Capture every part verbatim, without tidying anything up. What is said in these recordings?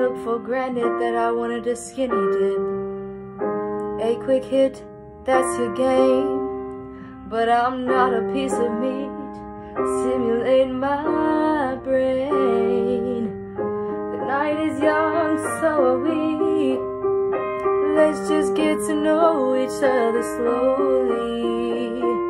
took for granted that I wanted a skinny dip. A quick hit, that's your game, but I'm not a piece of meat. Simulate my brain. The night is young, so are we. Let's just get to know each other slowly.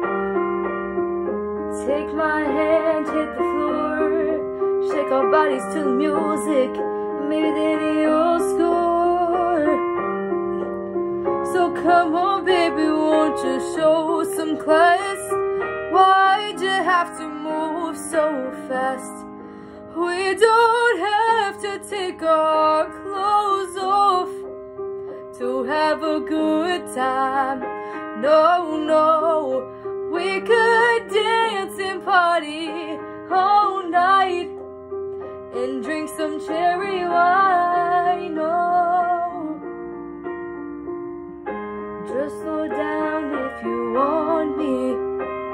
Take my hand, hit the floor, shake our bodies to the music, maybe then you'll score. So come on baby, won't you show some class? Why'd you have to move so fast? We don't have to take our clothes off to have a good time. No, no, we could dance and party all night and drink some cherry wine. Oh, just slow down if you want me.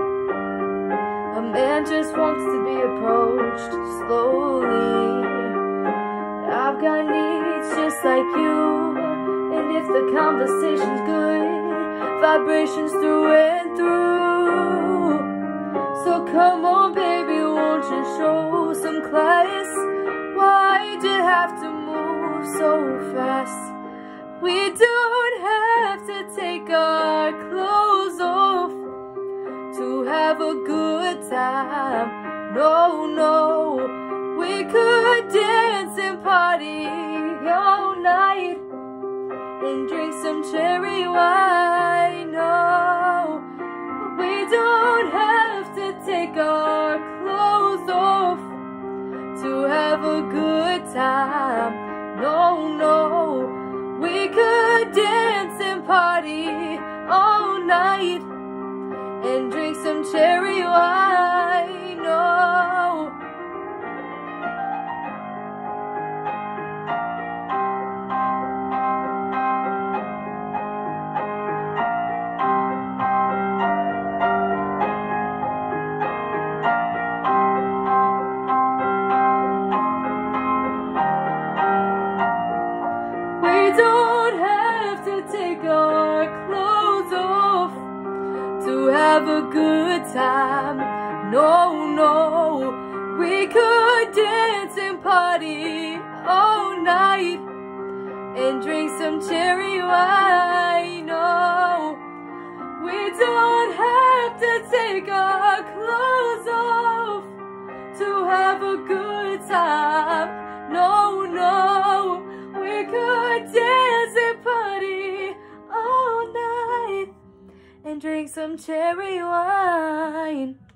A man just wants to be approached slowly. I've got needs just like you, and if the conversation's good, vibrations through and through. So come on baby, won't you show some class? Why'd you have to move so fast? We don't have to take our clothes off to have a good time. No, no, we could dance and party all night and drink some cherry wine. No, we don't have to take our clothes off to have a good time. No, no, we could dance and party all night and drink some cherry wine. Oh, we don't have to take our clothes off to have a good time. No, no, we could dance and party all night and drink some cherry wine. No, we don't have to take our clothes off to have a good time. No, no, we could dance and party all night and drink some cherry wine.